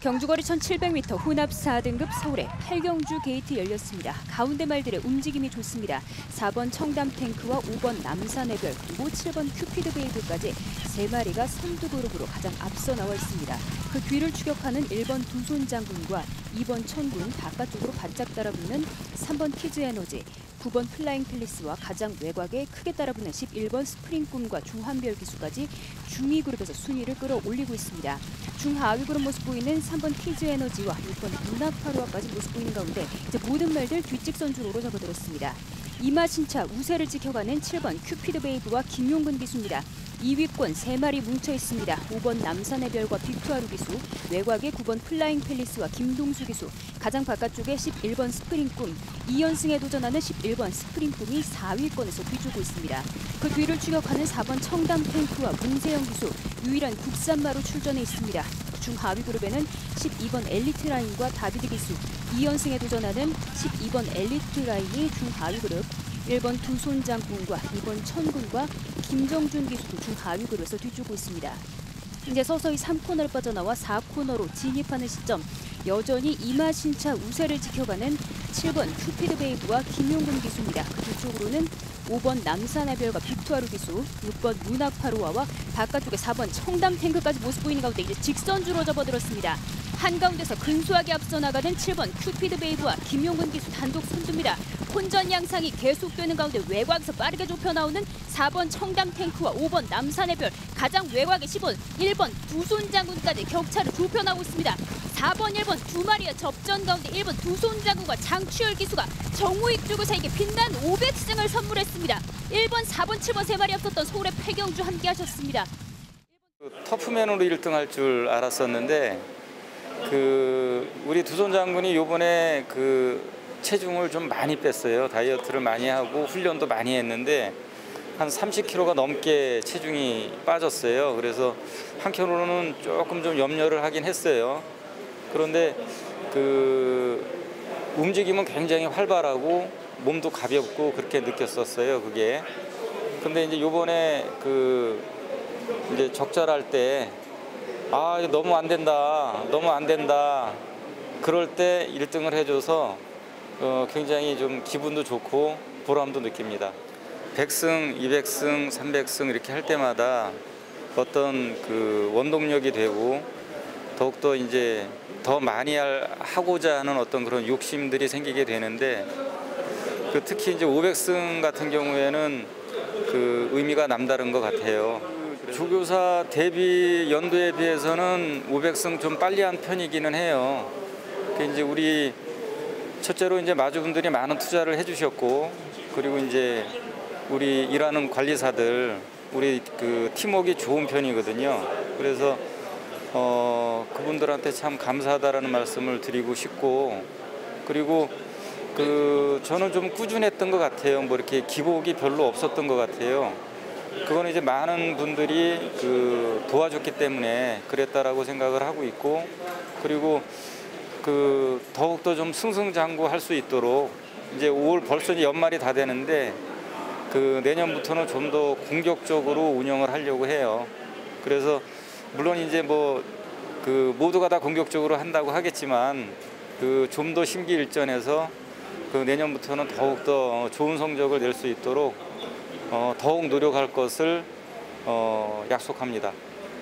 경주거리 1700m 혼합 4등급 서울의 팔경주 게이트 열렸습니다. 가운데 말들의 움직임이 좋습니다. 4번 청담탱크와 5번 남산해별 그리고 7번 큐피드 베이브까지 3마리가 선두 그룹으로 가장 앞서 나와 있습니다. 그 뒤를 추격하는 1번 두손장군과 2번 천군 바깥쪽으로 바짝 따라붙는 3번 키즈에너지 9번 플라잉 팰리스와 가장 외곽에 크게 따라붙는 11번 스프링꿈과 중한별 기수까지 중위 그룹에서 순위를 끌어올리고 있습니다. 중하위 그룹 모습 보이는 3번 키즈에너지와 6번 문학파루아까지 모습 보이는 가운데 이제 모든 말들 뒷직선 주로로 접어들었습니다. 이마신차 우세를 지켜가는 7번 큐피드 베이브와 김용근 기수입니다. 2위권 3마리 뭉쳐 있습니다. 5번 남산해별과 빅투아루 기수, 외곽에 9번 플라잉 팰리스와 김동수 기수, 가장 바깥쪽에 11번 스프링꿈, 2연승에 도전하는 11번 스프링꿈이 4위권에서 뒤주고 있습니다. 그 뒤를 추격하는 4번 청담탱크와 문세영 기수, 유일한 국산마로 출전해 있습니다. 중하위 그룹에는 12번 엘리트라인과 다비드 기수, 2연승에 도전하는 12번 엘리트라인이 중하위 그룹, 1번 두손장군과 2번 천군과 김정준 기수도 중하위 그룹에서 뒤주고 있습니다. 이제 서서히 3코너를 빠져나와 4코너로 진입하는 시점, 여전히 이마신차 우세를 지켜가는 7번 큐피드 베이브와 김용근 기수입니다. 그 뒤쪽으로는 5번 남산해별과 빅투아루 기수, 6번 문학파루아와 바깥쪽에 4번 청담탱크까지 모습 보이는 가운데 이제 직선주로 접어들었습니다. 한가운데서 근소하게 앞서 나가는 7번 큐피드 베이브와 김용근 기수 단독 선두입니다. 혼전 양상이 계속되는 가운데 외곽에서 빠르게 좁혀 나오는 4번 청담탱크와 5번 남산해별, 가장 외곽에 1번 두손장군까지 격차를 좁혀나오고 있습니다. 4번, 1번 두 마리의 접전 가운데 1번 두손장군과 장추열 기수가 정우익 주구사에게 빛난 500승을 선물했습니다. 1번, 4번, 7번 3마리 앞섰던 서울의 팔경주 함께 하셨습니다. 터프맨으로 1등할 줄 알았었는데 우리 두손장군이 이번에 체중을 좀 많이 뺐어요. 다이어트를 많이 하고 훈련도 많이 했는데 한 30kg가 넘게 체중이 빠졌어요. 그래서 한편으로는 조금 좀 염려를 하긴 했어요. 그런데 움직임은 굉장히 활발하고 몸도 가볍고 그렇게 느꼈었어요. 그게. 근데 이제 요번에 이제 적절할 때 너무 안 된다. 그럴 때 1등을 해줘서 굉장히 좀 기분도 좋고 보람도 느낍니다. 100승, 200승, 300승 이렇게 할 때마다 어떤 원동력이 되고 더욱더 이제 더 많이 하고자 하는 어떤 그런 욕심들이 생기게 되는데 특히 이제 500승 같은 경우에는 의미가 남다른 것 같아요. 조교사 데뷔 연도에 비해서는 500승 좀 빨리 한 편이기는 해요. 이제 우리 첫째로 이제 마주분들이 많은 투자를 해주셨고, 그리고 이제 우리 일하는 관리사들, 우리 팀워크가 좋은 편이거든요. 그래서 그분들한테 참 감사하다라는 말씀을 드리고 싶고, 그리고 저는 좀 꾸준했던 것 같아요. 뭐 이렇게 기복이 별로 없었던 것 같아요. 그거는 이제 많은 분들이 도와줬기 때문에 그랬다라고 생각을 하고 있고, 그리고 더욱더 좀 승승장구할 수 있도록 이제 5월 벌써 이제 연말이 다 되는데 내년부터는 좀 더 공격적으로 운영을 하려고 해요. 그래서 물론 이제 모두가 다 공격적으로 한다고 하겠지만 좀 더 심기일전해서 내년부터는 더욱더 좋은 성적을 낼 수 있도록 더욱 노력할 것을 약속합니다.